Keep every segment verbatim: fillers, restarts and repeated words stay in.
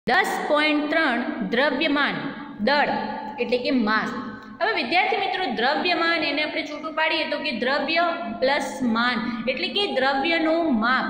દસ પોઈન્ટ ત્રણ દ્રવ્યમાન દળ એટલે કે માસ. હવે વિદ્યાર્થી મિત્રો દ્રવ્યમાન એને આપણે છૂટું પાડીએ તો કે દ્રવ્ય પ્લસ માન એટલે કે દ્રવ્યનું માપ.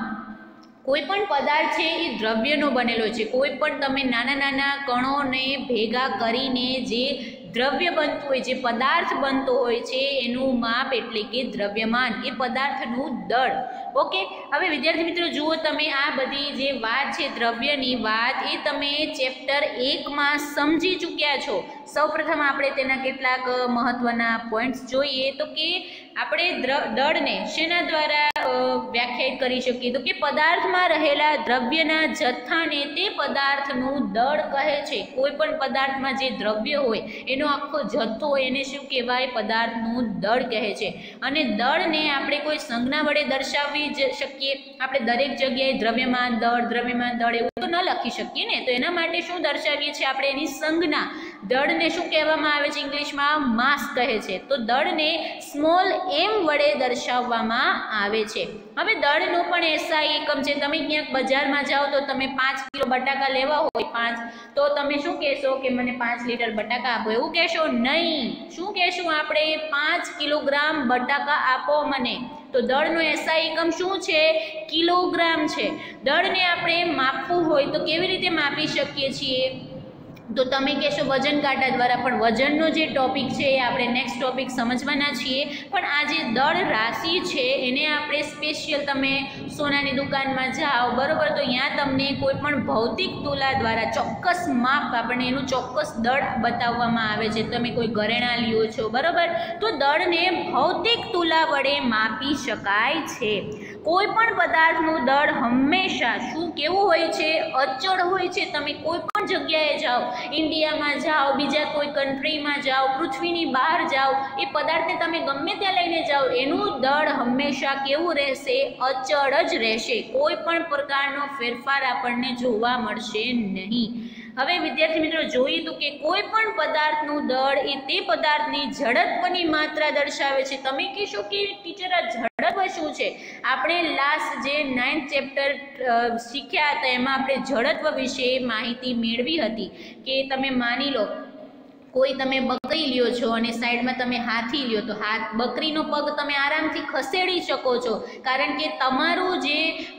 કોઈ પણ પદાર્થ છે એ દ્રવ્યનો બનેલો છે. કોઈ પણ તમે નાના નાના કણોને ભેગા કરીને જે દ્રવ્ય બનતું હોય, જે પદાર્થ બનતો હોય છે એનું માપ એટલે કે દ્રવ્યમાન, એ પદાર્થનું દળ. ઓકે, હવે વિદ્યાર્થી મિત્રો જુઓ, તમે આ બધી જે વાત છે દ્રવ્યની વાત એ તમે ચેપ્ટર એકમાં સમજી ચૂક્યા છો. સૌપ્રથમ આપણે તેના કેટલાક મહત્વના પોઈન્ટ્સ જોઈએ તો કે આપણે દળને શેના દ્વારા વ્યાખ્યાયિત કરી શકીએ તો કે પદાર્થમાં રહેલા દ્રવ્યના જથ્થાને તે પદાર્થનું દળ કહે છે. કોઈ પણ પદાર્થમાં જે દ્રવ્ય હોય એનો આખો જથ્થો હોય એને શું કહેવાય? પદાર્થનું દળ કહે છે. અને દળને આપણે કોઈ સંજ્ઞા વડે દર્શાવવી જ શકીએ. આપણે દરેક જગ્યાએ દ્રવ્યમાન દળ દ્રવ્યમાન દળ એવું તો ન લખી શકીએ ને, તો એના માટે શું દર્શાવીએ છીએ આપણે? એની સંજ્ઞા. દળને શું કહેવામાં આવે છે? ઇંગ્લિશમાં માસ કહે છે. તો દળને સ્મોલ એમ વડે દર્શાવવામાં આવે છે. હવે દળનો પણ એસઆઈ એકમ છે. તમે ક્યાંક બજારમાં જાઓ તો તમે પાંચ કિલો બટાકા લેવા હોય પાંચ, તો તમે શું કહેશો કે મને પાંચ લીટર બટાકા આપો? એવું કહેશો નહીં. શું કહેશું આપણે? પાંચ કિલોગ્રામ બટાકા આપો મને. તો દળનો એસઆઈ એકમ શું છે? કિલોગ્રામ છે. દળને આપણે માપવું હોય તો કેવી રીતે માપી શકીએ છીએ? તો તમે કહેશો વજન કાંટા દ્વારા, પણ વજનનો જે ટોપિક છે એ આપણે નેક્સ્ટ ટોપિક સમજવાના છીએ. પણ આ જે દળ રાશિ છે એને આપણે સ્પેશિયલ, તમે સોનાની દુકાનમાં જાઓ બરાબર, તો ત્યાં તમને કોઈ પણ ભૌતિક તુલા દ્વારા ચોક્કસ માપ, આપણને એનું ચોક્કસ દળ બતાવવામાં આવે છે. તમે કોઈ ઘરેણાં લ્યો છો બરાબર, તો દળને ભૌતિક તુલા વડે માપી શકાય છે. કોઈ પણ પદાર્થનું દળ હંમેશા શું કેવું હોય છે? અચળ હોય છે. તમે કોઈ પણ જગ્યાએ જાઓ, ઇન્ડિયામાં જાઓ, બીજા કોઈ કન્ટ્રીમાં જાઓ, પૃથ્વીની બહાર જાઓ, એ પદાર્થને તમે ગમે ત્યાં લઈને જાઓ, એનું દળ હંમેશા કેવું રહેશે? અચળ જ રહેશે. કોઈ પણ પ્રકારનો ફેરફાર આપણને જોવા મળશે નહીં. હવે વિદ્યાર્થી મિત્રો જોઈએ તો કે કોઈ પણ પદાર્થનું દળ એ તે પદાર્થની ઝડપની માત્રા દર્શાવે છે. તમે કહેશો કે ટીચર આ ઝડપ શું છે? આપણે લાસ્ટ જે નાઇન્થ ચેપ્ટર શીખ્યા હતા એમાં આપણે ઝડપ વિશે માહિતી મેળવી હતી કે તમે માની લો કોઈ તમે બકરી લ્યો છો અને સાઈડમાં તમે હાથી લ્યો, તો હાથ બકરીનો પગ તમે આરામથી ખસેડી શકો છો, કારણ કે તમારું જે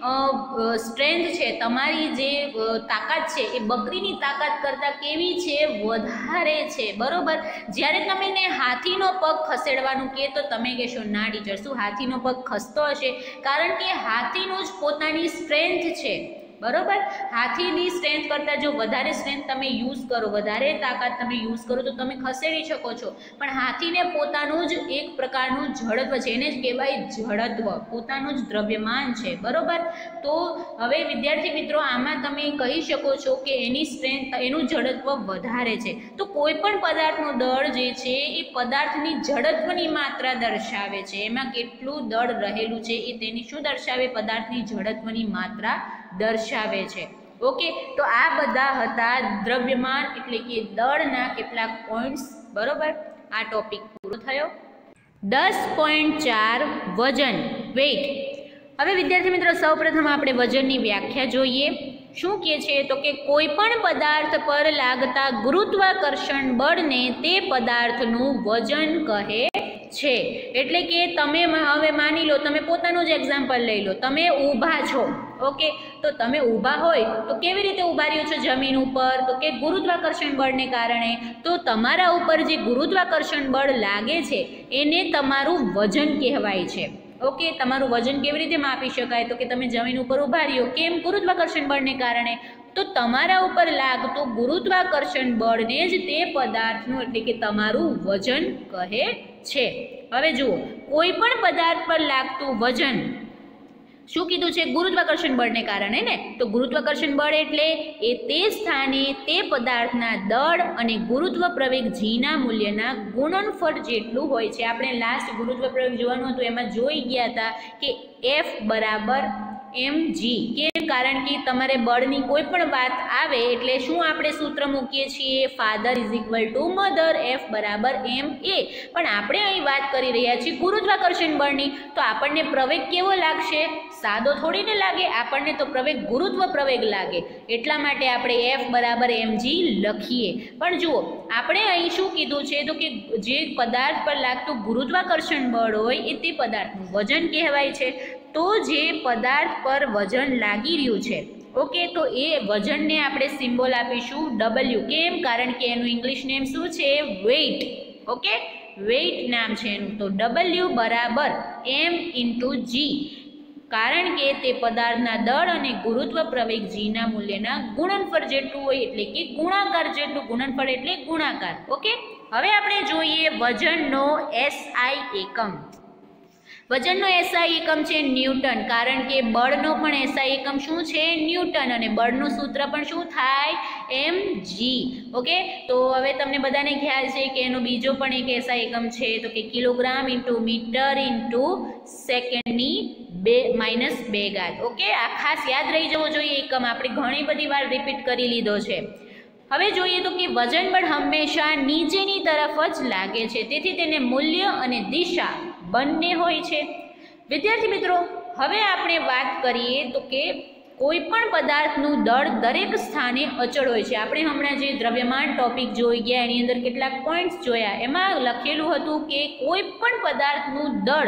સ્ટ્રેન્થ છે, તમારી જે તાકાત છે એ બકરીની તાકાત કરતાં કેવી છે? વધારે છે બરોબર. જ્યારે તમે ને હાથીનો પગ ખસેડવાનું કહે તો તમે કહેશો ના ટીચર, શું હાથીનો પગ ખસતો હશે? કારણ કે હાથીનું જ પોતાની સ્ટ્રેન્થ છે બરોબર. હાથીની સ્ટ્રેન્થ કરતાં જો વધારે સ્ટ્રેન્થ તમે યુઝ કરો, વધારે તાકાત તમે યુઝ કરો તો તમે ખસેડી શકો છો. પણ હાથીને પોતાનું જ એક પ્રકારનું જડત્વ છે, એને જ કહેવાય જડત્વ, પોતાનું જ દ્રવ્યમાન છે બરોબર. તો હવે વિદ્યાર્થી મિત્રો આમાં તમે કહી શકો છો કે એની સ્ટ્રેન્થ, એનું જડત્વ વધારે છે. તો કોઈ પણ પદાર્થનું દળ જે છે એ પદાર્થની જડત્વની માત્રા દર્શાવે છે. એમાં કેટલું દળ રહેલું છે એ તેની શું દર્શાવે? પદાર્થની જડત્વની માત્રા દર્શાવે છે. ઓકે, તો આ બધા હતા દ્રવ્યમાન એટલે કે દળના કેટલાક પોઈન્ટ્સ બરોબર. આ ટોપિક પૂરો થયો. દસ પોઈન્ટ ચાર વજન, વેઇટ. હવે વિદ્યાર્થી મિત્રો સૌપ્રથમ આપણે વજનની વ્યાખ્યા જોઈએ. શું કહે છે તો કે કોઈ પણ પદાર્થ પર લાગતા ગુરુત્વાકર્ષણ બળને તે પદાર્થનું વજન કહે છે. એટલે કે તમે હવે માની લો, તમે પોતાનું જ એક્ઝામ્પલ લઈ લો, તમે ઊભા છો ઓકે, તો તમે ઊભા હોય તો કેવી રીતે ઊભા રહ્યો છો જમીન ઉપર? તો કે ગુરુત્વાકર્ષણ બળને કારણે. તો તમારા ઉપર જે ગુરુત્વાકર્ષણ બળ લાગે છે એને તમારું વજન કહેવાય છે. ઓકે, તમારું વજન કેવી રીતે માપી શકાય? તો કે તમે જમીન ઉપર ઊભા રહ્યો, કેમ? ગુરુત્વાકર્ષણ બળને કારણે. તો તમારા ઉપર લાગતું ગુરુત્વાકર્ષણ બળને જ તે પદાર્થનું એટલે કે તમારું વજન કહે છે. હવે જુઓ, કોઈ પણ પદાર્થ પર લાગતું વજન શું કીધું છે? ગુરુત્વાકર્ષણ બળને કારણે ને. તો ગુરુત્વાકર્ષણ બળ એટલે એ તે સ્થાને તે પદાર્થના દળ અને ગુરુત્વ પ્રવેગ જીના મૂલ્યના ગુણનફળ જેટલું હોય છે. આપણે લાસ્ટ ગુરુત્વ પ્રવેગ જોવાનું હતું એમાં જોઈ ગયા હતા કે એફ બરાબર એમ જી. કેમ? કારણ કે તમારે બળની કોઈ પણ વાત આવે એટલે શું આપણે સૂત્ર મૂકીએ છીએ? Father is equal to mother, F બરાબર એમ એ. પણ આપણે અહીં વાત કરી રહ્યા છીએ ગુરુત્વાકર્ષણ બળની, તો આપણને પ્રવેગ કેવો લાગશે? સાદો થોડી ને લાગે, આપણને તો પ્રવેગ ગુરુત્વ પ્રવેગ લાગે. એટલા માટે આપણે એફ બરાબર એમ જી લખીએ. પણ જુઓ આપણે અહીં શું કીધું છે તો કે જે પદાર્થ પર લાગતું ગુરુત્વાકર્ષણ બળ હોય એ તે પદાર્થનું વજન કહેવાય છે. તો જે પદાર્થ પર વજન લાગી રહ્યું છે, ઓકે, તો એ વજનને આપણે સિમ્બોલ આપીશું ડબલ્યુ. કેમ? કારણ કે એનું ઇંગ્લિશ નેમ શું છે? વેઇટ. ઓકે, વેઇટ નામ છે એનું. તો ડબલ્યુ બરાબર એમ ઇન્ટુ જી, કારણ કે તે પદાર્થના દળ અને ગુરુત્વ પ્રવેગ જીના મૂલ્યના ગુણનફળ જેટલું હોય, એટલે કે ગુણાકાર જેટલું. ગુણનફળ એટલે ગુણાકાર. ઓકે, હવે આપણે જોઈએ વજનનો એસઆઈ એકમ. વજનનો એસઆઈ એકમ છે ન્યૂટન, કારણ કે બળનો પણ એસઆઈ એકમ શું છે? ન્યૂટન. અને બળનું સૂત્ર પણ શું થાય? એમ જી. ઓકે, તો હવે તમને બધાને ખ્યાલ છે કે એનો બીજો પણ એક એસઆઈ એકમ છે, તો કે કિલોગ્રામ ઇન્ટુ મીટર ઇન્ટુ સેકન્ડની બે માઇનસ બે ઘાત. ઓકે, આ ખાસ યાદ રહી જવો જોઈએ એકમ, આપણે ઘણી બધી વાર રિપીટ કરી લીધો છે. હવે જોઈએ તો કે વજન બળ હંમેશા નીચેની તરફ જ લાગે છે, તેથી તેને મૂલ્ય અને દિશા બંને હોય છે. વિદ્યાર્થી મિત્રો, હવે આપણે વાત કરીએ તો કે કોઈ પણ પદાર્થનું દળ દરેક સ્થાને અચળ હોય છે. આપણે હમણાં જે દ્રવ્યમાન ટોપિક જોઈ ગયા એની અંદર કેટલાક પોઈન્ટ્સ જોયા, એમાં લખેલું હતું કે કોઈ પણ પદાર્થનું દળ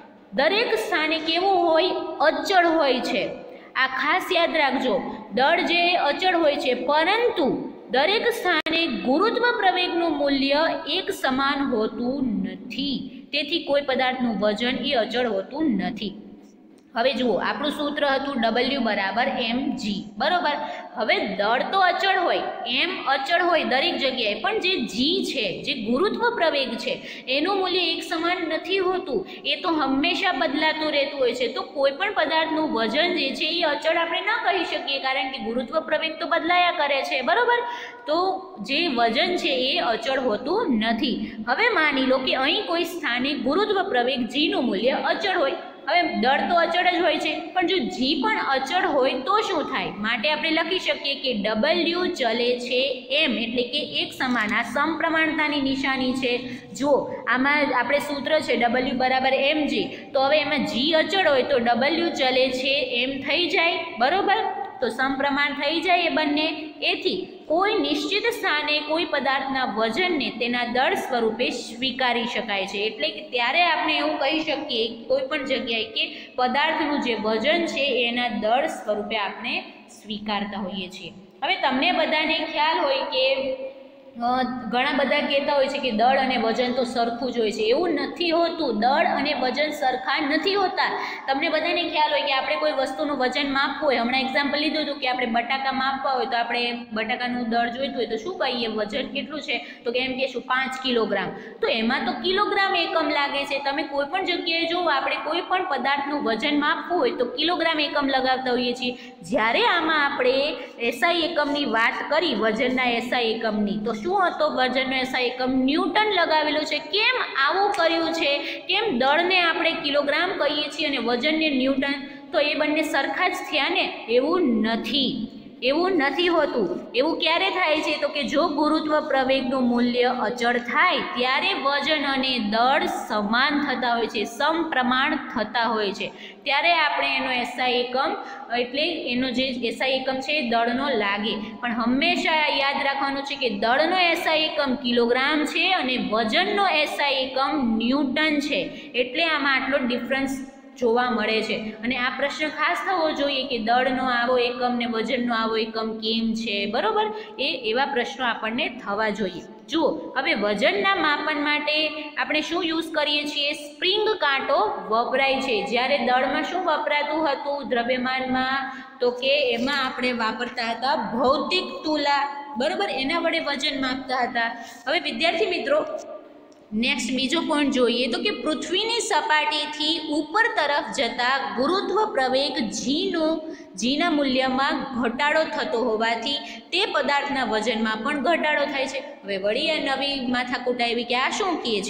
દરેક સ્થાને કેવું હોય? અચળ હોય છે. આ ખાસ યાદ રાખજો, દળ જે અચળ હોય છે, પરંતુ દરેક સ્થાને ગુરુત્વ પ્રવેગનું મૂલ્ય એક સમાન હોતું નથી. તેથી કોઈ પદાર્થનું વજન એ અચળ હોતું નથી. હવે જુઓ, આપણું સૂત્ર હતું ડબલ્યુ બરાબર એમ જી, બરોબર. હવે દળ તો અચળ હોય, એમ અચળ હોય દરેક જગ્યાએ, પણ જે જી છે, જે ગુરુત્વ પ્રવેગ છે, એનું મૂલ્ય એક સમાન નથી હોતું. એ તો હંમેશા બદલાતું રહેતું હોય છે. તો કોઈ પણ પદાર્થનું વજન જે છે એ અચળ આપણે ન કહી શકીએ, કારણ કે ગુરુત્વ પ્રવેગ તો બદલાયા કરે છે, બરોબર. તો જે વજન છે એ અચળ હોતું નથી. હવે માની લો કે અહીં કોઈ સ્થાને ગુરુત્વ પ્રવેગ જીનું મૂલ્ય અચળ હોય. હવે દળ તો અચળ જ હોય છે, પણ જો જી પણ અચળ હોય તો શું થાય? માટે આપણે લખી શકીએ કે ડબલ્યુ ચલે છે એમ, એટલે કે એક સમાન. આ સમપ્રમાણતાની નિશાની છે. જો આમાં આપણે સૂત્ર છે ડબલ્યુ બરાબર એમ જી, તો હવે એમાં જી અચળ હોય તો ડબલ્યુ ચલે છે એમ થઈ જાય, બરોબર. તો સમપ્રમાણ થઈ જાય એ બંને. એથી કોઈ નિશ્ચિત સ્થાને કોઈ પદાર્થના વજનને તેના દળ સ્વરૂપે સ્વીકારી શકાય છે. એટલે કે ત્યારે આપણે એવું કહી શકીએ કોઈ પણ જગ્યાએ કે પદાર્થનું જે વજન છે એના દળ સ્વરૂપે આપણે સ્વીકારતા હોઈએ છીએ. હવે તમને બધાને ખ્યાલ હોય કે ઘણા બધા કહેતા હોય છે કે દળ અને વજન તો સરખું જ હોય છે. એવું નથી હોતું. દળ અને વજન સરખા નથી હોતા. તમને બધાને ખ્યાલ હોય કે આપણે કોઈ વસ્તુનું વજન માપવું હોય, હમણાં એક્ઝામ્પલ લીધું હતું કે આપણે બટાકા માપવા હોય તો આપણે બટાકાનું દળ જોઈતું હોય તો શું કહીએ? વજન કેટલું છે? તો કે એમ કહીશું પાંચ કિલોગ્રામ. તો એમાં તો કિલોગ્રામ એકમ લાગે છે. તમે કોઈ પણ જગ્યાએ જો આપણે કોઈ પણ પદાર્થનું વજન માપવું હોય તો કિલોગ્રામ એકમ લગાવતા હોઈએ છીએ. જ્યારે આમાં આપણે એસઆઈ એકમની વાત કરી, વજનના એસઆઈ એકમની, તો શું હતો? વજનનો એસઆઈ એકમ ન્યૂટન લગાવેલો છે. કેમ આવું કર્યું છે? કેમ દળને આપણે કિલોગ્રામ કહીએ છીએ અને વજનને ન્યૂટન? તો એ બંને સરખા જ થયા ને? એવું નથી. એવું નથી હોતું. એવું ક્યારે થાય છે? તો કે જો ગુરુત્વ પ્રવેગનું મૂલ્ય અચળ થાય ત્યારે વજન અને દળ સમાન થતા હોય છે, સમપ્રમાણ થતા હોય છે. ત્યારે આપણે એનો એસઆઈ એકમ એટલે એનો જે એસઆઈ એકમ છે એ દળનો લાગે. પણ હંમેશા યાદ રાખવાનું છે કે દળનો એસઆઈ એકમ કિલોગ્રામ છે અને વજનનો એસઆઈ એકમ ન્યૂટન છે. એટલે આમાં આટલો ડિફરન્સ જોવા મળે છે. અને આ પ્રશ્ન ખાસ થવો જોઈએ કે દળનો આવો એકમ ને વજનનો આવો એકમ કેમ છે, બરોબર? એ એવા પ્રશ્નો આપણને થવા જોઈએ. જુઓ, હવે વજનના માપન માટે આપણે શું યુઝ કરીએ છીએ? સ્પ્રિંગ કાંટો વપરાય છે. જ્યારે દળમાં શું વપરાતું હતું દ્રવ્યમાનમાં? તો કે એમાં આપણે વાપરતા હતા ભૌતિક તુલા, બરોબર? એના વડે વજન માપતા હતા. હવે વિદ્યાર્થી મિત્રો, નેક્સ્ટ બીજો પોઈન્ટ જોઈએ તો કે પૃથ્વીની સપાટીથી ઉપર તરફ જતા ગુરુત્વ પ્રવેગ જીનું જીના મૂલ્યમાં ઘટાડો થતો હોવાથી તે પદાર્થના વજનમાં પણ ઘટાડો થાય છે. હવે વળી આ નવી માથાકૂટ આવી કે આ શું કહે છે?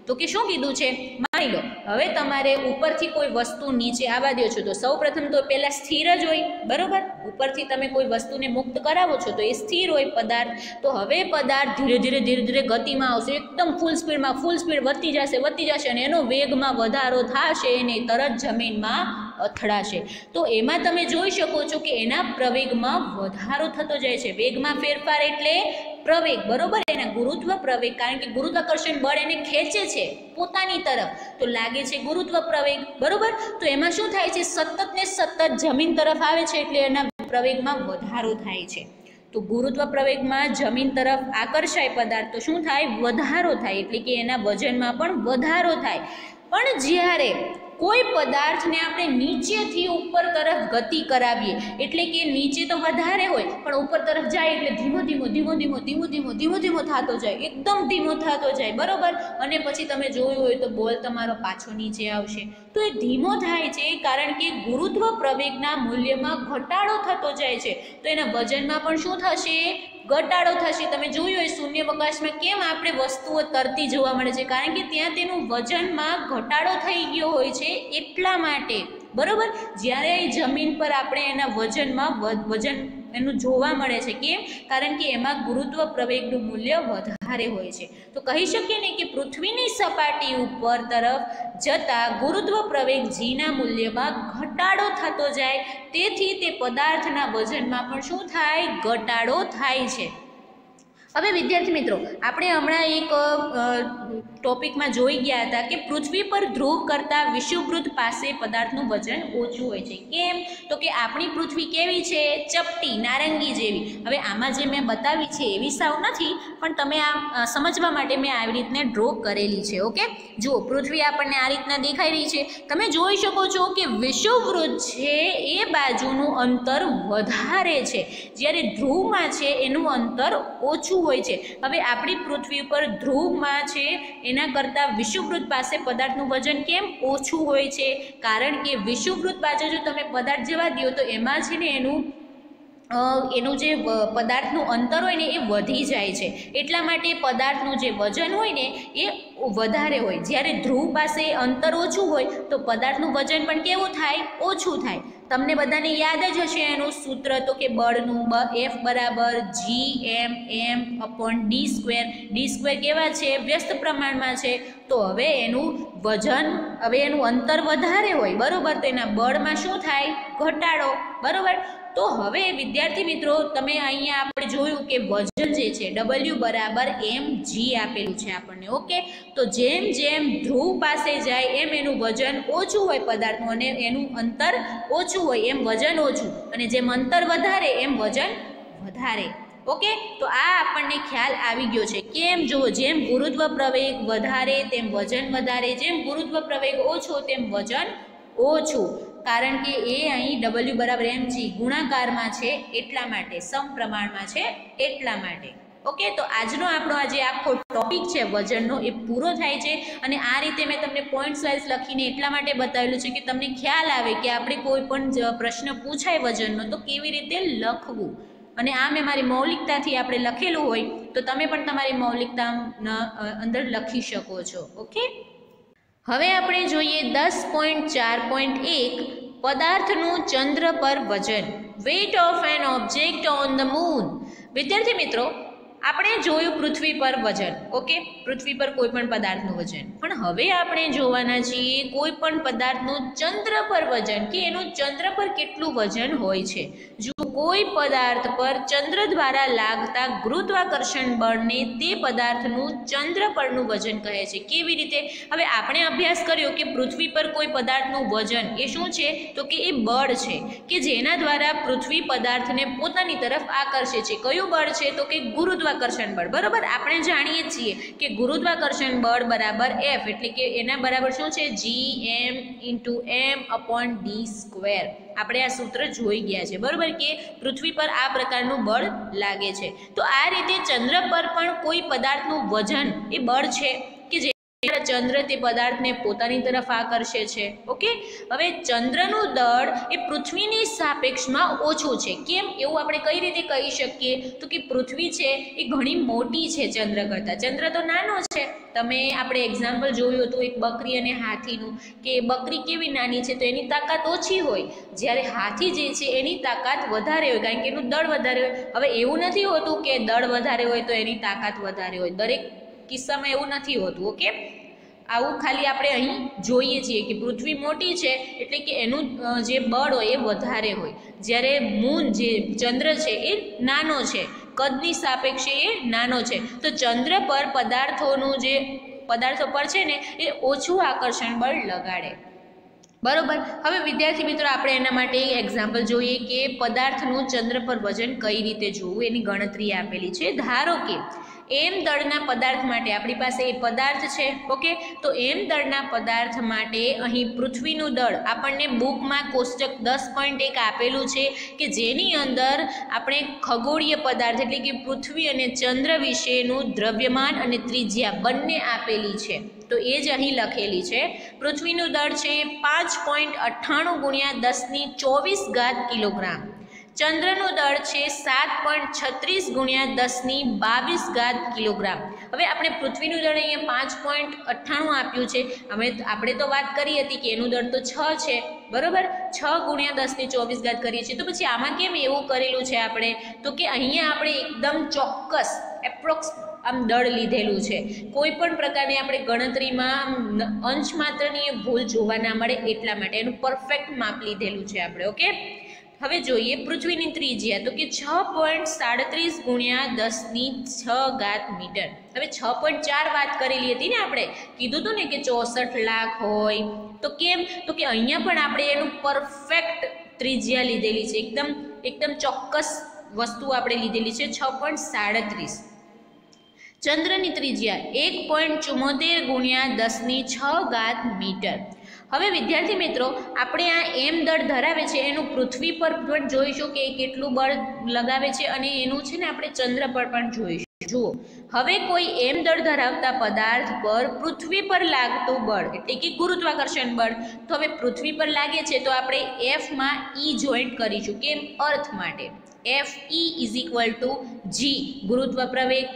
તો કે શું કીધું છે, માની લો હવે તમારે ઉપરથી કોઈ વસ્તુ નીચે આવવા દો છો તો સૌ પ્રથમ તો પહેલાં સ્થિર જ હોય, બરાબર. ઉપરથી તમે કોઈ વસ્તુને મુક્ત કરાવો છો તો એ સ્થિર હોય પદાર્થ. તો હવે પદાર્થ ધીરે ધીરે ધીરે ધીરે ગતિમાં આવશે, એકદમ ફૂલ સ્પીડમાં ફૂલ સ્પીડ વધતી જશે વધતી જશે અને એનો વેગમાં વધારો થશે અને તરત જમીનમાં અથડાશે. તો એમાં તમે જોઈ શકો છો કે એના પ્રવેગમાં વધારો થતો જાય છે. વેગમાં ફેરફાર એટલે પ્રવેગ, બરોબર. એના ગુરુત્વ પ્રવેગ, કારણ કે ગુરુત્વાકર્ષણ બળ એને ખેંચે છે પોતાની તરફ, તો લાગે છે ગુરુત્વ પ્રવેગ, બરોબર. તો એમાં શું થાય છે, સતત ને સતત જમીન તરફ આવે છે એટલે એના પ્રવેગમાં વધારો થાય છે. તો ગુરુત્વ પ્રવેગમાં જમીન તરફ આકર્ષાય પદાર્થ તો શું થાય, વધારો થાય, એટલે કે એના વજનમાં પણ વધારો થાય. પણ જ્યારે કોઈ પદાર્થને આપણે નીચેથી ઉપર તરફ ગતિ કરાવીએ, એટલે કે નીચે તો વધારે હોય પણ ઉપર તરફ જાય એટલે ધીમો ધીમો ધીમો ધીમો ધીમો ધીમો ધીમો ધીમો થતો જાય, એકદમ ધીમો થતો જાય, બરોબર. અને પછી તમે જોયું હોય તો બોલ તમારો પાછો નીચે આવશે. તો એ ધીમો થાય છે કારણ કે ગુરુત્વ પ્રવેગના મૂલ્યમાં ઘટાડો થતો જાય છે. તો એના વજનમાં પણ શું થશે, ઘટાડો થશે. તમે જોયું હોય શૂન્યાવકાશમાં કેમ આપણે વસ્તુઓ તરતી જોવા મળે છે, કારણ કે ત્યાં તેનું વજનમાં ઘટાડો થઈ ગયો હોય છે એટલા માટે, બરોબર. જ્યારે જમીન પર આપણે એના વજનમાં વજન એનું જોવા મળે છે, કેમ, કારણ કે એમાં ગુરુત્વ પ્રવેગનું મૂલ્ય વધારે હોય છે. તો કહી શકીએ ને કે પૃથ્વીની સપાટી ઉપર તરફ જતા ગુરુત્વ પ્રવેગ જીના મૂલ્યમાં ઘટાડો થતો જાય, તેથી તે પદાર્થના વજનમાં પણ શું થાય, ઘટાડો થાય છે. હવે વિદ્યાર્થી મિત્રો, આપણે હમણાં એક ટોપિકમાં જોઈ ગયા હતા કે પૃથ્વી પર ધ્રુવ કરતાં વિષુવવૃત્ત પાસે પદાર્થનું વજન ઓછું હોય છે. કેમ, તો કે આપણી પૃથ્વી કેવી છે, ચપટી નારંગી જેવી. હવે આમાં જે મેં બતાવી છે એવી સાવ નથી, પણ તમે આ સમજવા માટે મેં આવી રીતને ડ્રો કરેલી છે. ઓકે, જુઓ પૃથ્વી આપણને આ રીતના દેખાઈ રહી છે. તમે જોઈ શકો છો કે વિષુવવૃત્ત છે એ બાજુનું અંતર વધારે છે, જ્યારે ધ્રુવમાં છે એનું અંતર ઓછું હોય છે. હવે આપણી પૃથ્વી પર ધ્રુવમાં છે એના કરતાં વિષુવવૃત્ત પાસે પદાર્થનું વજન કેમ ઓછું હોય છે, કારણ કે વિષુવવૃત્ત બાજુ જો તમે પદાર્થ જવા દો તો એમાં છે ને એનું એનું જે પદાર્થનું અંતર હોય ને એ વધી જાય છે, એટલા માટે પદાર્થનું જે વજન હોય ને એ વધારે હોય. જ્યારે ધ્રુવ પાસે અંતર ઓછું હોય તો પદાર્થનું વજન પણ કેવું થાય, ઓછું થાય. તમને બધાને યાદ જ હશે એનું સૂત્ર, તો કે બળનું એફ બરાબર G M M upon D square. D square કેવા છે, વ્યસ્ત પ્રમાણમાં છે. તો હવે એનું વજન, હવે એનું અંતર વધારે હોય, બરાબર, તો એના બળમાં શું થાય, ઘટાડો, બરાબર. તો હવે વિદ્યાર્થી મિત્રો, તમે અહીંયા આપણે જોયું કે વજન જે છે ડબલ્યુ બરાબર એમ જી આપેલું છે આપણને. ઓકે, તો જેમ જેમ ધ્રુવ પાસે જાય એમ એનું વજન ઓછું હોય પદાર્થનું અને એનું અંતર ઓછું હોય એમ વજન ઓછું, અને જેમ અંતર વધારે એમ વજન વધારે. ઓકે, તો આ આપણને ખ્યાલ આવી ગયો છે. કેમ, જુઓ, જેમ ગુરુત્વ પ્રવેગ વધારે તેમ વજન વધારે, જેમ ગુરુત્વ પ્રવેગ ઓછો તેમ વજન ઓછું, કારણ કે એ અહીં ડબલ્યુ બરાબર એમ જી ગુણાકારમાં છે એટલા માટે, સમપ્રમાણમાં છે એટલા માટે. ઓકે, તો આજનો આપણો આજે આખો ટોપિક છે વજનનો એ પૂરો થાય છે. અને આ રીતે મેં તમને પોઈન્ટ્સ વાઇઝ લખીને એટલા માટે બતાવેલું છે કે તમને ખ્યાલ આવે કે આપણે કોઈ પણ પ્રશ્ન પૂછાય વજનનો તો કેવી રીતે લખવું. અને આ મેં મારી મૌલિકતાથી આપણે લખેલું હોય તો તમે પણ તમારી મૌલિકતાના અંદર લખી શકો છો. ઓકે, હવે આપણે જોઈએ દસ પોઈન્ટ ચાર પોઈન્ટ એક, પદાર્થનું ચંદ્ર પર વજન, weight of an object on the moon. વિદ્યાર્થી મિત્રો, આપણે જોયું પૃથ્વી પર વજન. ઓકે, પૃથ્વી પર કોઈ પણ પદાર્થનું વજન, પણ હવે આપણે જોવાના છીએ કોઈ પણ પદાર્થનું ચંદ્ર પર વજન, કે એનું ચંદ્ર પર કેટલું વજન હોય છે. જો કોઈ પદાર્થ પર ચંદ્ર દ્વારા લાગતા ગુરુત્વાકર્ષણ બળને તે પદાર્થનું ચંદ્ર પરનું વજન કહે છે. કેવી રીતે, હવે આપણે અભ્યાસ કર્યો કે પૃથ્વી પર કોઈ પદાર્થનું વજન એ શું છે, તો કે એ બળ છે કે જેના દ્વારા પૃથ્વી પદાર્થને પોતાની તરફ આકર્ષે છે. કયું બળ છે, તો કે ગુરુત્વાકર્ષણ બળ, બરાબર. આપણે જાણીએ છીએ કે ગુરુત્વાકર્ષણ બળ બરાબર એફ, એટલે કે એના બરાબર શું છે, G M into M upon D square. આપણે આ સૂત્ર જોઈ ગયા છે, બરાબર, કે પૃથ્વી પર આ પ્રકારનું બળ લાગે છે. તો આ રીતે ચંદ્ર પર પણ કોઈ પદાર્થનું વજન એ બળ છે કે જે ચંદ્ર તે પદાર્થને પોતાની તરફ આકર્ષે છે. ઓકે, હવે ચંદ્રનું દળ એ પૃથ્વીની સાપેક્ષમાં ઓછું છે. કેમ એવું આપણે કઈ રીતે કહી શકીએ? તો કે પૃથ્વી છે એ ઘણી મોટી છે ચંદ્ર કરતાં. ચંદ્ર તો નાનો છે. તમે આપણે એક્ઝામ્પલ જોયું હતું એક બકરી અને હાથીનું, કે બકરી કેવી નાની છે તો એની તાકાત ઓછી હોય, જ્યારે હાથી જે છે એની તાકાત વધારે હોય, કારણ કે એનું દળ વધારે હોય. હવે એવું નથી હોતું કે દળ વધારે હોય તો એની તાકાત વધારે હોય. દરેક કિસ્સામાં એવું નથી હોતું. ઓકે, આવું ખાલી આપણે અહીં જોઈએ છીએ કે પૃથ્વી મોટી છે એટલે કે એનું જે બળ હોય એ વધારે હોય, જ્યારે મૂન જે ચંદ્ર છે એ નાનો છે, કદની સાપેક્ષે એ નાનો છે. તો ચંદ્ર પર પદાર્થોનું જે પદાર્થો પર છે ને એ ઓછું આકર્ષણ બળ લગાડે. બરોબર. હવે વિદ્યાર્થી મિત્રો આપણે એના માટે એક એક્ઝામ્પલ જોઈએ કે પદાર્થનું ચંદ્ર પર વજન કઈ રીતે જોવું એની ગણતરી આપેલી છે. ધારો કે એમ દળના પદાર્થ માટે આપણી પાસે એ પદાર્થ છે. ઓકે, તો એમ દળના પદાર્થ માટે અહીં પૃથ્વીનું દળ આપણને બુકમાં કોષ્ટક દસ પોઈન્ટ એક આપેલું છે કે જેની અંદર આપણે ખગોળીય પદાર્થ એટલે કે પૃથ્વી અને ચંદ્ર વિશેનું દ્રવ્યમાન અને ત્રિજ્યા બંને આપેલી છે. તો એ જ અહીં લખેલી છે. પૃથ્વીનું દળ છે પાંચ પોઈન્ટ અઠ્ઠાણું ગુણ્યા દસની ચોવીસ ઘાત કિલોગ્રામ. ચંદ્રનું દળ છે સાત પોઈન્ટ છત્રીસ ગુણ્યા દસની બાવીસ ઘાત કિલોગ્રામ. હવે આપણે પૃથ્વીનું દળ અહીંયા પાંચ પોઈન્ટ અઠ્ઠાણું આપ્યું છે. અમે આપણે તો વાત કરી હતી કે એનું દળ તો છ છે. બરોબર, છ ગુણ્યા દસની ચોવીસ ઘાત કરીએ છીએ. તો પછી આમાં કેમ એવું કરેલું છે આપણે? તો કે અહીંયા આપણે એકદમ ચોક્કસ એપ્રોક્સ આમ દળ લીધેલું છે. કોઈ પણ પ્રકારની આપણે ગણતરીમાં અંશ માત્રની ભૂલ જોવા ના મળે એટલા માટે એનું પરફેક્ટ માપ લીધેલું છે આપણે. ઓકે, હવે જોઈએ પૃથ્વીની ત્રિજ્યા. તો કે છ પોઈન્ટ સાડત્રીસ ગુણ્યા દસની છ ઘાત મીટર. હવે છ પોઈન્ટ ચાર વાત કરેલી હતી ને, આપણે કીધું હતું ને કે ચોસઠ લાખ હોય. તો કેમ? તો કે અહીંયા પણ આપણે એનું પરફેક્ટ ત્રિજ્યા લીધેલી છે. એકદમ એકદમ ચોક્કસ વસ્તુ આપણે લીધેલી છે. છ પોઈન્ટ સાડત્રીસ. ચંદ્રની ત્રિજ્યા એક પોઈન્ટ ચુમ્મોતેર ગુણ્યા દસની છ ઘાત મીટર. હવે વિદ્યાર્થી મિત્રો આપણે આ એમ દળ ધરાવે છે એનું પૃથ્વી પર પણ જોઈશું કે કેટલું બળ લગાવે છે, અને એનું છે ને આપણે ચંદ્ર પર પણ જોઈશું. જુઓ, હવે કોઈ એમ દળ ધરાવતા પદાર્થ પર પૃથ્વી પર લાગતું બળ એટલે કે ગુરુત્વાકર્ષણ બળ, તો હવે પૃથ્વી પર લાગે છે તો આપણે એફમાં ઈ જોઈન્ટ કરીશું. કેમ? અર્થ માટે. F E is equal to G ગુરુત્વ પ્રવેગ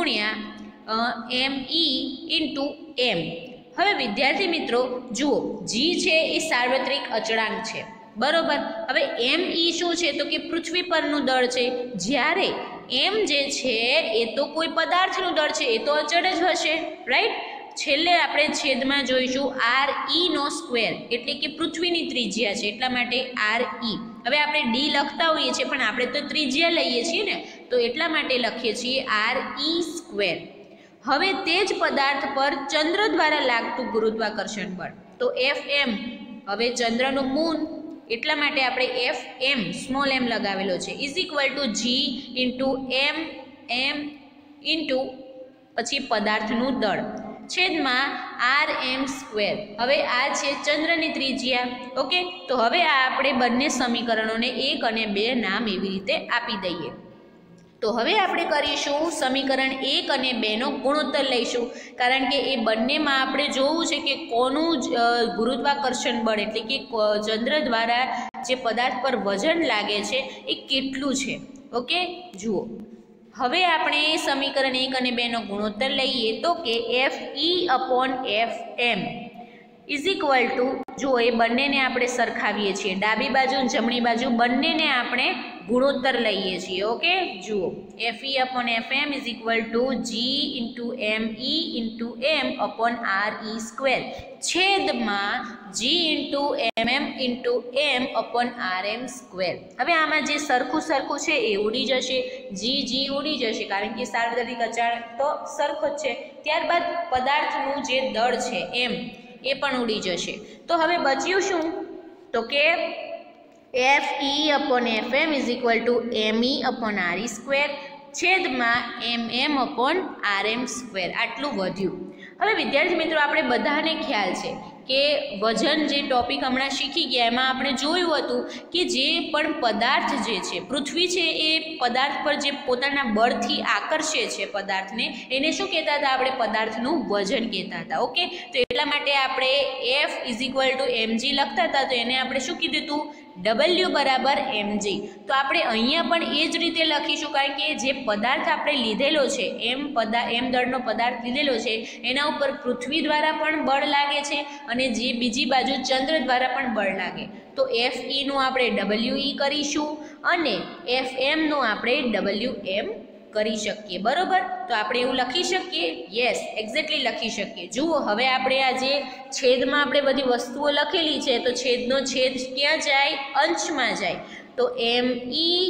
ગુણ્યા એમ ઈ ઇન્ટુ એમ. હવે વિદ્યાર્થી મિત્રો જુઓ, જી છે એ સાર્વત્રિક અચળાંક છે. બરોબર. હવે એમ ઈ શું છે? તો કે પૃથ્વી પરનું દળ છે, જ્યારે એમ જે છે એ તો કોઈ પદાર્થનું દળ છે, એ તો અચળ જ હશે. રાઈટ. છેલ્લે આપણે છેદમાં જોઈશું આર ઈ નો સ્ક્વેર એટલે કે પૃથ્વીની ત્રિજ્યા છે એટલા માટે આર ઈ. હવે આપણે ડી લખતા હોઈએ છીએ પણ આપણે તો ત્રિજ્યા લઈએ છીએ ને, તો એટલા માટે લખીએ છીએ આર ઈ સ્ક્વેર. હવે તે જ પદાર્થ પર ચંદ્ર દ્વારા લાગતું ગુરુત્વાકર્ષણ બળ તો એફ એમ. હવે ચંદ્રનું મૂન એટલા માટે આપણે એફ એમ સ્મોલ એમ લગાવેલો છે is equal to G into M M into પછી પદાર્થનું દળ છેદમાં આર એમ સ્ક્વેર. હવે આ છે ચંદ્રની ત્રિજ્યા. ઓકે, તો હવે આ આપણે બંને સમીકરણોને એક અને બે નામ એવી રીતે આપી દઈએ. તો હવે આપણે કરીશું સમીકરણ એક અને બેનો ગુણોત્તર લઈશું, કારણ કે એ બંનેમાં આપણે જોવું છે કે કોનું ગુરુત્વાકર્ષણ બળ એટલે કે ચંદ્ર દ્વારા જે પદાર્થ પર વજન લાગે છે એ કેટલું છે. ઓકે, જુઓ હવે આપણે સમીકરણ એક અને બેનો ગુણોત્તર લઈએ તો કે F E upon F M is equal to, જુઓ એ બંનેને આપણે સરખાવીએ છીએ, ડાબી બાજુ જમણી બાજુ બંનેને આપણે ગુણોત્તર લઈએ છીએ. ઓકે, જુઓ F E upon F M is equal to G into M E into M upon R E square છેદમાં G into M M into M upon R M square. હવે આમાં જે સરખું સરખું છે એ ઉડી જશે, જી જી ઉડી જશે કારણ કે સાર્વત્રિક અચળાંક તો સરખો જ છે. ત્યારબાદ પદાર્થનું જે દળ છે એમ એ પણ ઉડી જશે. તો હવે બચ્યું શું? તો કે F E upon F M is equal to M E upon R E square છેદમાં M M upon R M square. આટલું વધ્યું. હવે વિદ્યાર્થી મિત્રો આપણે બધાને ખ્યાલ છે કે વજન જે ટોપિક હમણાં શીખી ગયા એમાં આપણે જોયું હતું કે જે પણ પદાર્થ જે છે પૃથ્વી છે એ પદાર્થ પર જે પોતાના બળથી આકર્ષે છે પદાર્થને એને શું કહેતા હતા આપણે પદાર્થનું વજન કહેતા હતા ઓકે તો એટલા માટે આપણે F is equal to MG લખતા હતા તો એને આપણે શું કીધું હતું ડબલ્યુ બરાબર એમજી તો આપણે અહીંયા પણ એ જ રીતે લખીશું કારણ કે જે પદાર્થ આપણે લીધેલો છે એમ પદા એમ દળનો પદાર્થ લીધેલો છે એના ઉપર પૃથ્વી દ્વારા પણ બળ લાગે છે અને જે બીજી બાજુ ચંદ્ર દ્વારા પણ બળ લાગે તો એફ ઈનું આપણે ડબલ્યુ ઈ કરીશું અને એફ એમનું આપણે ડબલ્યુ એમ કરી શકીએ બરોબર તો આપણે એવું લખી શકીએ યસ એક્ઝેક્ટલી લખી શકીએ જુઓ હવે આપણે આ જે છેદમાં આપણે બધી વસ્તુઓ લખેલી છે તો છેદનો છેદ ક્યાં જાય અંશમાં જાય તો M E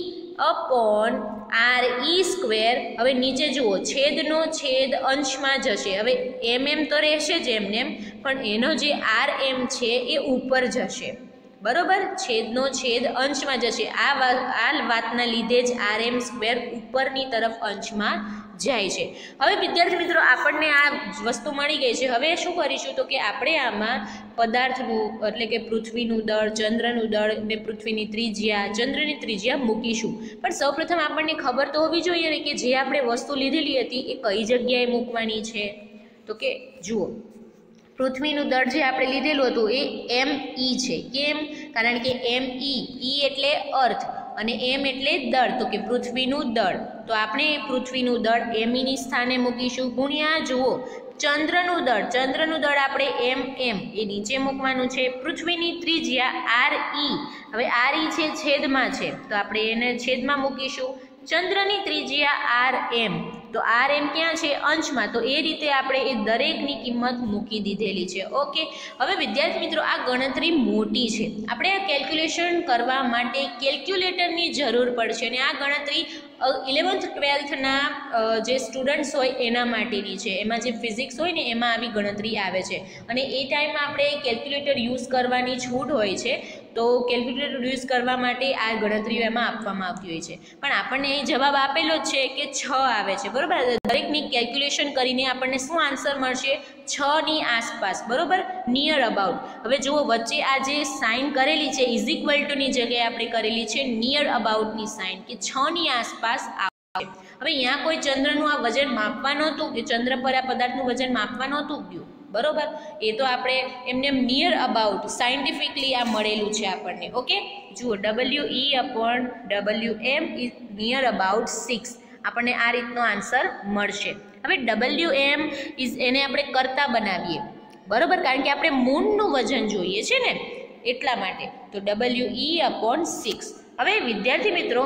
upon R E square હવે નીચે જુઓ છેદનો છેદ અંશમાં જશે હવે એમ એમ તો રહેશે જ એમને એમ પણ એનો જે આર એમ છે એ ઉપર જશે બરોબર છેદનો છેદ અંશમાં જશે આ વાત આ વાતના લીધે જ આર એમ સ્ક્વેર ઉપરની તરફ અંશમાં જાય છે હવે વિદ્યાર્થી મિત્રો આપણને આ વસ્તુ મળી ગઈ છે હવે શું કરીશું તો કે આપણે આમાં પદાર્થનું એટલે કે પૃથ્વીનું દળ ચંદ્રનું દળ ને પૃથ્વીની ત્રિજ્યા ચંદ્રની ત્રિજ્યા મૂકીશું પણ સૌપ્રથમ આપણને ખબર તો હોવી જોઈએ ને કે જે આપણે વસ્તુ લીધેલી હતી એ કઈ જગ્યાએ મૂકવાની છે તો કે જુઓ પૃથ્વીનું દળ જે આપણે લીધેલું હતું એ એમ ઈ છે કેમ કારણ કે એમ ઈ ઈ એટલે અર્થ અને એમ એટલે દળ તો કે પૃથ્વીનું દળ તો આપણે પૃથ્વીનું દળ એમ ઈની સ્થાને મૂકીશું ગુણ્યા જુઓ ચંદ્રનું દળ ચંદ્રનું દળ આપણે એમ એમ એ નીચે મૂકવાનું છે પૃથ્વીની ત્રિજ્યા આર ઈ હવે આર ઈ છે છેદમાં છે તો આપણે એને છેદમાં મૂકીશું ચંદ્રની ત્રિજ્યા આર એમ તો આર એમ ક્યાં છે અંશમાં તો એ રીતે આપણે એ દરેકની કિંમત મૂકી દીધેલી છે ઓકે હવે વિદ્યાર્થી મિત્રો આ ગણતરી મોટી છે આપણે આ કેલ્ક્યુલેશન કરવા માટે કેલ્ક્યુલેટરની જરૂર પડશે અને આ ગણતરી ઇલેવન્થ ટ્વેલ્થના જે સ્ટુડન્ટ્સ હોય એના માટેની છે એમાં જે ફિઝિક્સ હોય ને એમાં આવી ગણતરી આવે છે અને એ ટાઈમમાં આપણે કેલ્ક્યુલેટર યુઝ કરવાની છૂટ હોય છે તો કેલ્ક્યુલેટર યુઝ કરવા માટે આ ગણતરીઓ એમાં આપવામાં આવતી હોય છે પણ આપણને એ જવાબ આપેલો જ છે કે છ આવે છે બરાબર દરેકની કેલ્ક્યુલેશન કરીને આપણને શું આન્સર મળશે છની આસપાસ બરાબર નિયર અબાઉટ હવે જુઓ વચ્ચે આ જે સાઇન કરેલી છે ઇઝ ઇક્વલ ટુની જગ્યાએ આપણે કરેલી છે નિયર અબાઉટની સાઇન કે છની આસપાસ આવે હવે અહીંયા કોઈ ચંદ્રનું આ વજન માપવા નહોતું કે ચંદ્ર પર આ પદાર્થનું વજન માપવા નહોતું ગયું બરોબર એ તો આપણે એમને નિયર અબાઉટ સાયન્ટિફિકલી આ મળેલું છે આપણને ઓકે જુઓ W E upon W M is near about six આપણને આ રીતનો આન્સર મળશે હવે ડબલ્યુ એમ ઇઝ એને આપણે કરતા બનાવીએ બરોબર કારણ કે આપણે મૂનનું વજન જોઈએ છે ને એટલા માટે તો ડબલ્યુ ઈ અપોન સિક્સ હવે વિદ્યાર્થી મિત્રો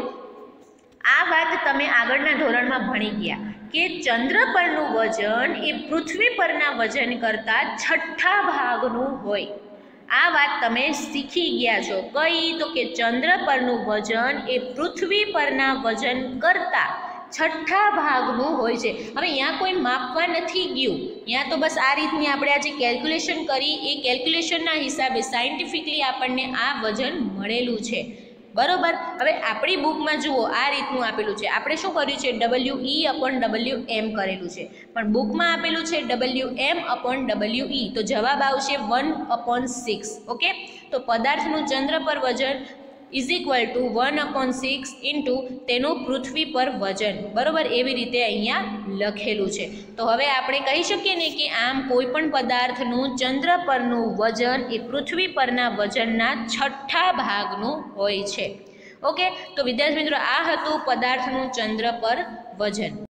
આ વાત તમે આગળના ધોરણમાં ભણી ગયા કે ચંદ્ર પરનું વજન એ પૃથ્વી પરના વજન કરતાં છઠ્ઠા ભાગનું હોય આ વાત તમે શીખી ગયા છો કઈ તો કે ચંદ્ર પરનું વજન એ પૃથ્વી પરના વજન કરતાં છઠ્ઠા ભાગનું હોય છે હવે અહીંયા કોઈ માપવા નથી ગયું અહીંયા તો બસ આ રીતની આપણે આજે કેલ્ક્યુલેશન કરી એ કેલ્ક્યુલેશનના હિસાબે સાયન્ટિફિકલી આપણને આ વજન મળેલું છે બરોબર હવે આપણી બુકમાં જુઓ આ રીતનું આપેલું છે આપણે શું કર્યું છે W E upon W M કરેલું છે પણ બુકમાં આપેલું છે W M upon W E તો જવાબ આવશે વન અપોન સિક્સ ઓકે તો પદાર્થનું ચંદ્ર પર વજન is equal to one upon six into તેનું પૃથ્વી પર વજન બરાબર એવી રીતે અહીંયા લખેલું છે તો હવે આપણે કહી શકીએ ને કે આમ કોઈ પણ પદાર્થનું ચંદ્ર પરનું વજન એ પૃથ્વી પરના વજનના છઠ્ઠા ભાગનું હોય છે ઓકે તો વિદ્યાર્થી મિત્રો આ હતું પદાર્થનું ચંદ્ર પર વજન.